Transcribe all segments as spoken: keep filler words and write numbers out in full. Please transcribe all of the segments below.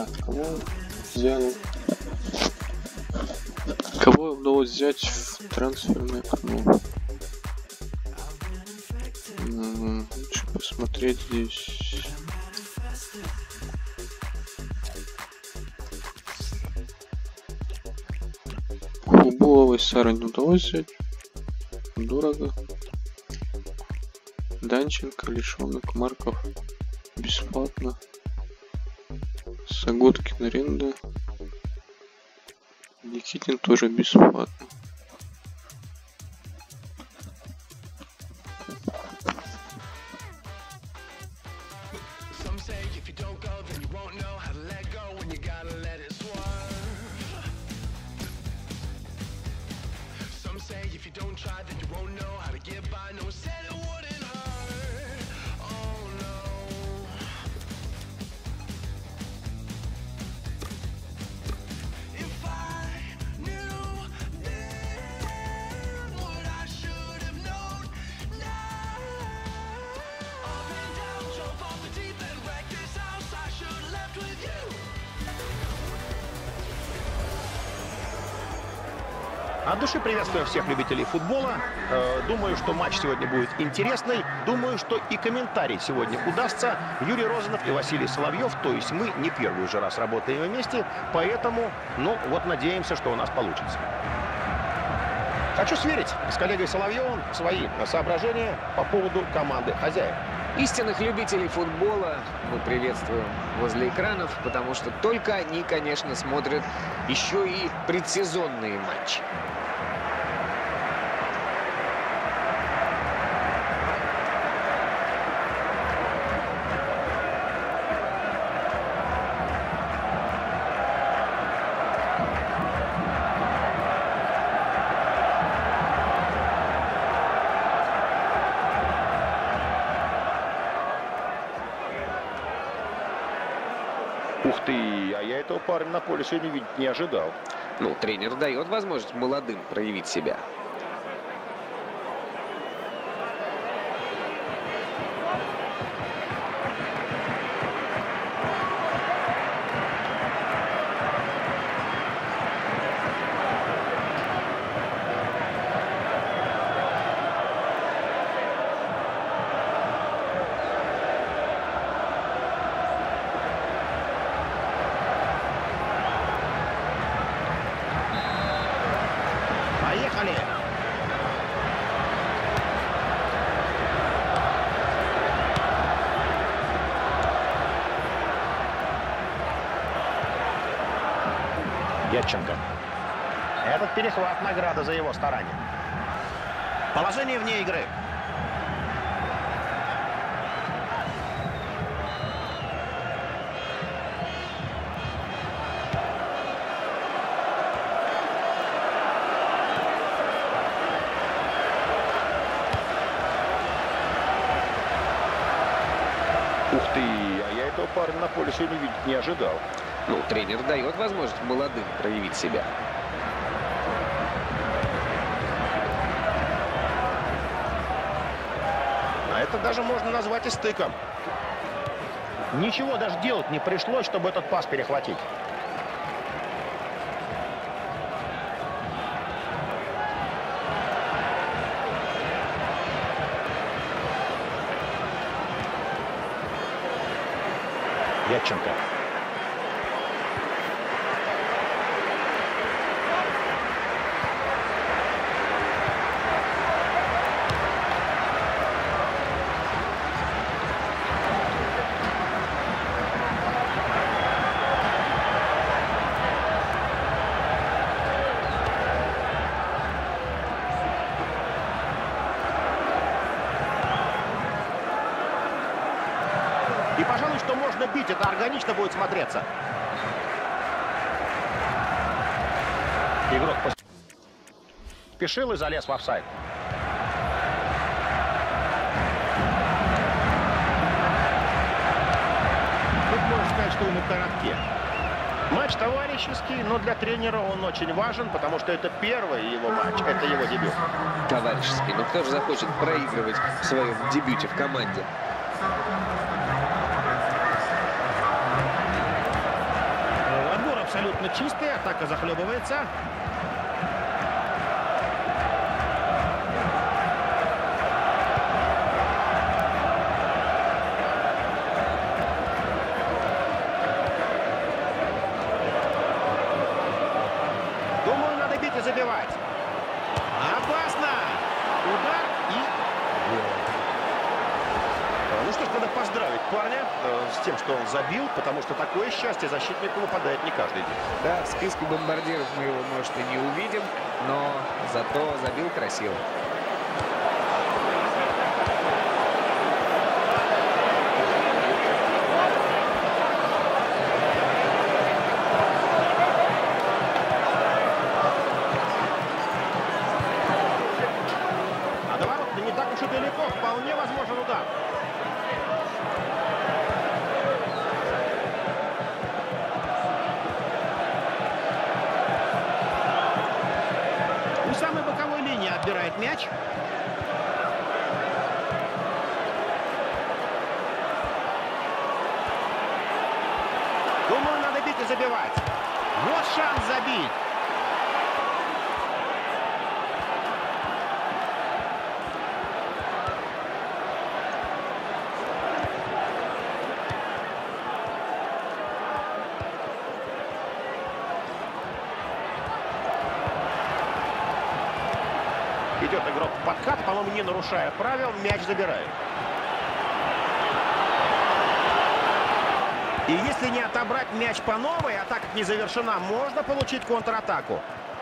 Так, кого взял? Кого удалось взять в трансферное окно? Лучше посмотреть здесь. Хубулова и Сара не удалось взять. Дорого. Данченко, Лишонок, Марков бесплатно. Саготкин аренда. Никитин тоже бесплатно. От души приветствуем всех любителей футбола. Думаю, что матч сегодня будет интересный. Думаю, что и комментарий сегодня удастся. Юрий Розанов и Василий Соловьев. То есть мы не первый уже раз работаем вместе. Поэтому, ну, вот надеемся, что у нас получится. Хочу сверить с коллегой Соловьевым свои соображения по поводу команды хозяев. Истинных любителей футбола мы приветствуем возле экранов, потому что только они, конечно, смотрят еще и предсезонные матчи. Ух ты, а я этого парня на поле сегодня видеть не ожидал. Ну, тренер дает возможность молодым проявить себя. Поехали! Ядченко. Этот перехват — награда за его старание. Положение вне игры. Ух ты, а я этого парня на поле сегодня видеть не ожидал. Ну, тренер дает возможность молодым проявить себя. А это даже можно назвать и стыком. Ничего даже делать не пришлось, чтобы этот пас перехватить. Ядченко. И, пожалуй, что можно бить, это органично будет смотреться. Игрок спешил и залез в офсайд. Тут можно сказать, что он на коротке. Матч товарищеский, но для тренера он очень важен, потому что это первый его матч, это его дебют. Товарищеский. Но кто же захочет проигрывать в своем дебюте в команде? абсолютно чистый. Атака захлебывается. Думаю, надо бить и забивать. Опасно! Удар и гол. Ну что ж, надо поздравить парня э, с тем, что он забил, потому что такое счастье защитнику выпадает не каждый день. Да, в списке бомбардиров мы его, может, и не увидим, но зато забил красиво. А до ворот не так уж и далеко, вполне возможен удар. У самой боковой линии отбирает мяч. Думаю, надо бить и забивать. Вот шанс забить. Идет игрок в подкат, по-моему, не нарушая правил, мяч забирает. И если не отобрать мяч по новой, атака не завершена, можно получить контратаку.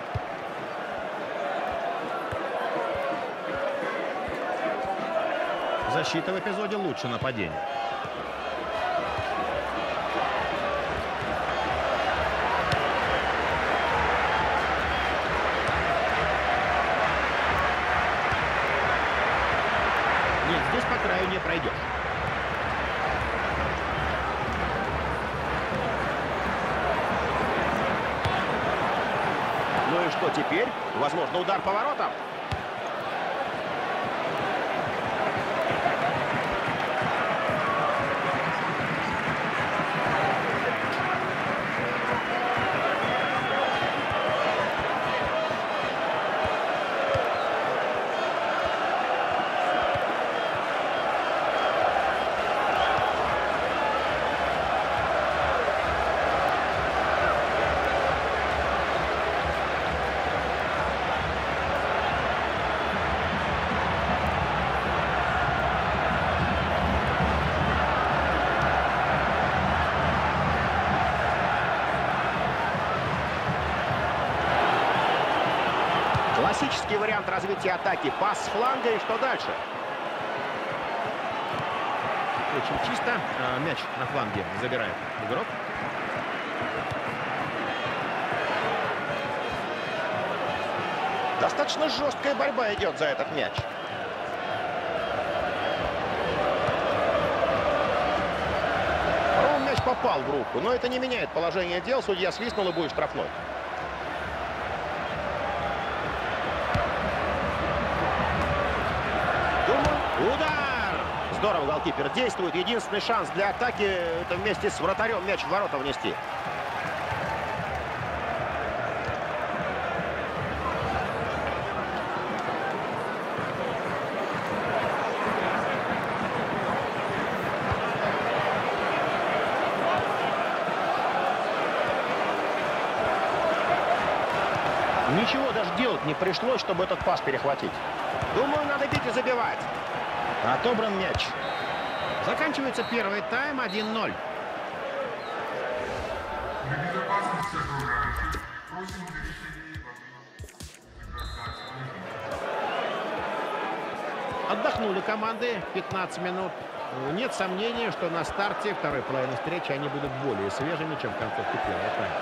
Защита в эпизоде лучше нападения. Нет, здесь по краю не пройдешь. Ну и что теперь? Возможно, удар по воротам. Классический вариант развития атаки. Пас с фланга, и что дальше? Очень чисто. А, мяч на фланге забирает игрок. Достаточно жесткая борьба идет за этот мяч. По-моему, мяч попал в руку, но это не меняет положение дел. Судья свистнул, и будет штрафной. Удар! Здорово голкипер действует. Единственный шанс для атаки — это вместе с вратарем мяч в ворота внести. Ничего даже делать не пришлось, чтобы этот пас перехватить. Думаю, надо бить и забивать. Отобран мяч. Заканчивается первый тайм один ноль. Отдохнули команды пятнадцать минут. Нет сомнения, что на старте второй половины встречи они будут более свежими, чем в концовке первого тайма.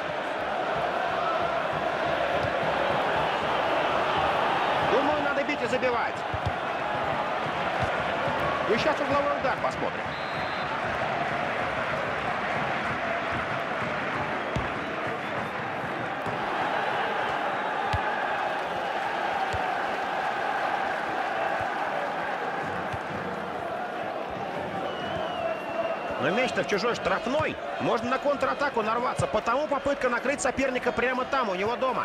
Думаю, надо бить и забивать. И сейчас угловой удар посмотрим. Но мяч-то в чужой штрафной. Можно на контратаку нарваться. Потому попытка накрыть соперника прямо там, у него дома.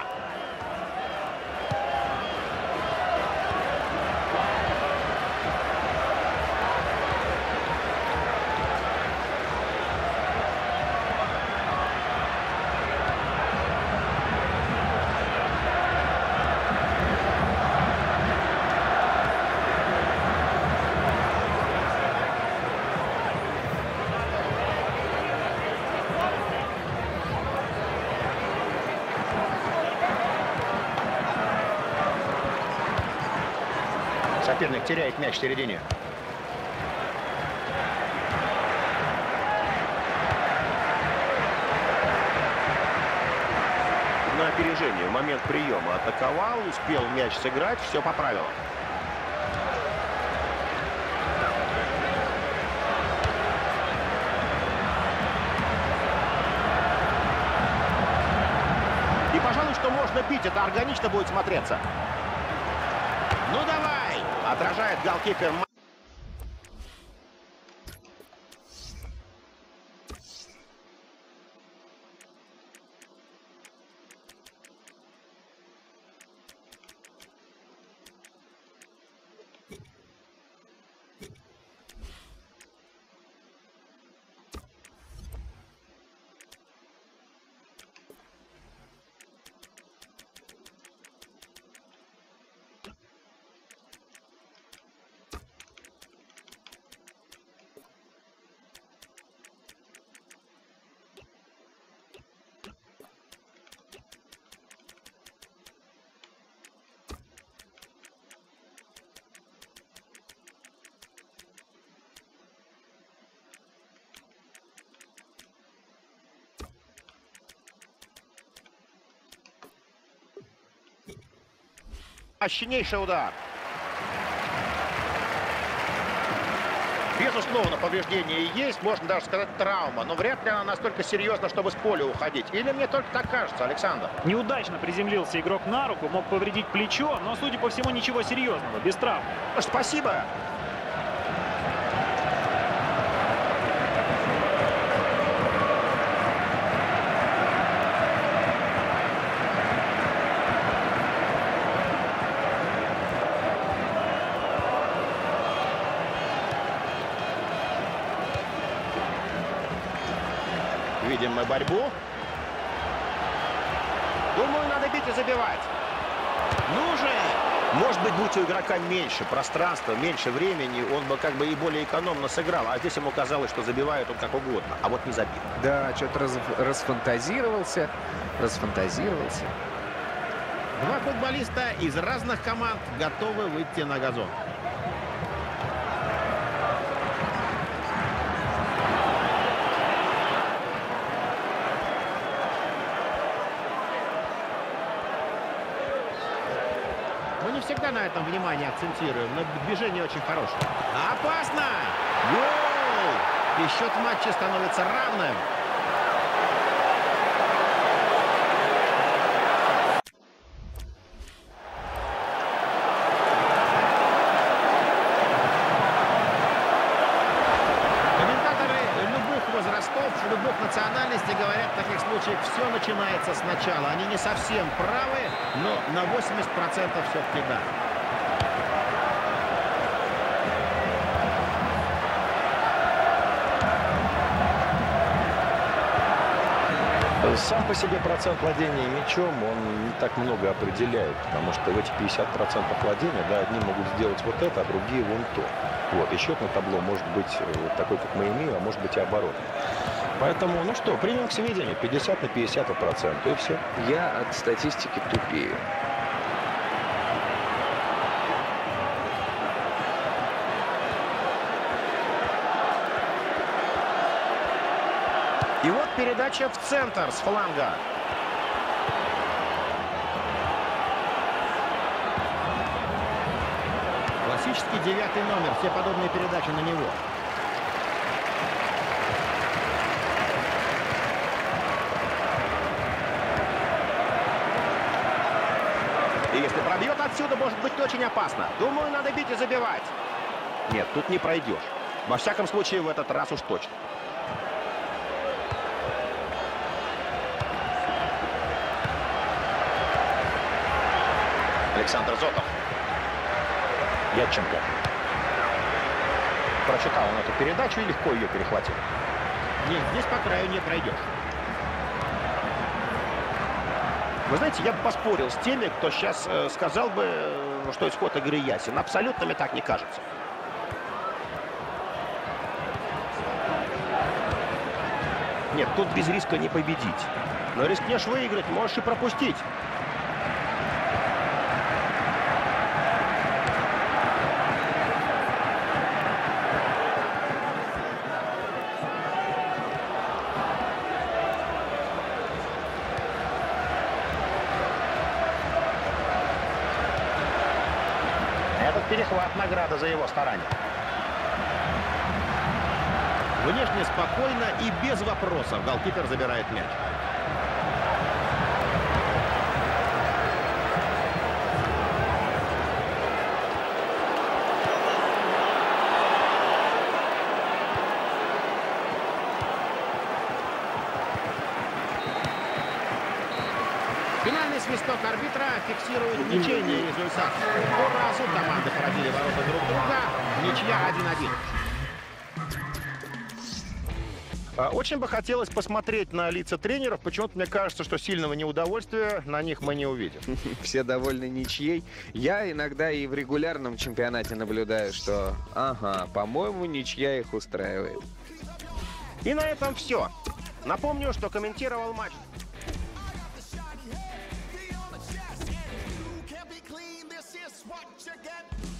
Соперник теряет мяч в середине. На опережение в момент приема атаковал, успел мяч сыграть, все по правилам. И, пожалуй, что можно бить, это органично будет смотреться. Ну давай! Отражает голкипер. Мощнейший удар. Безусловно, повреждение есть, можно даже сказать травма, но вряд ли она настолько серьезна, чтобы с поля уходить. Или мне только так кажется, Александр? Неудачно приземлился игрок на руку, мог повредить плечо, но, судя по всему, ничего серьезного, без травм. Спасибо. Видим мы борьбу. Думаю, надо бить и забивать. Ну же! Может быть, будь у игрока меньше пространства, меньше времени, он бы как бы и более экономно сыграл. А здесь ему казалось, что забивает он как угодно, а вот не забил. Да, что-то раз, расфантазировался, расфантазировался. Два футболиста из разных команд готовы выйти на газон. Мы не всегда на этом внимание акцентируем, но движение очень хорошее. Опасно! Гол! И счет в матче становится равным. Комментаторы любых возрастов, любых национальностей говорят в таких случаях, все начинается сначала. Они не совсем правы, но на восемьдесят процентов все-таки да. Сам по себе процент владения мячом, он не так много определяет, потому что в эти пятьдесят процентов владения, да, одни могут сделать вот это, а другие вон то. Вот, и счет на табло может быть вот такой, как мы имеем, а может быть и оборотный. Поэтому, ну что, примем к сведению, пятьдесят на пятьдесят процентов, и все. Я от статистики тупею. И вот передача в центр с фланга. Классический девятый номер. Все подобные передачи на него. И если пробьет отсюда, может быть очень опасно. Думаю, надо бить и забивать. Нет, тут не пройдешь. Во всяком случае, в этот раз уж точно. Александр Зотов. Ядченко. Прочитал он эту передачу и легко ее перехватил. Нет, здесь по краю не пройдешь. Вы знаете, я бы поспорил с теми, кто сейчас э, сказал бы, э, что исход игры ясен. Абсолютно мне так не кажется. Нет, тут без риска не победить. Но рискнешь выиграть, можешь и пропустить. Перехват, награда за его старания. Внешне спокойно и без вопросов голкипер забирает мяч. Финальный свисток арбитра фиксирует ничейный результат. По разу команды поразили ворота друг друга. Ничья один один. Очень бы хотелось посмотреть на лица тренеров. Почему-то мне кажется, что сильного неудовольствия на них мы не увидим. Все довольны ничьей. Я иногда и в регулярном чемпионате наблюдаю, что, ага, по-моему, ничья их устраивает. И на этом все. Напомню, что комментировал матч. What you get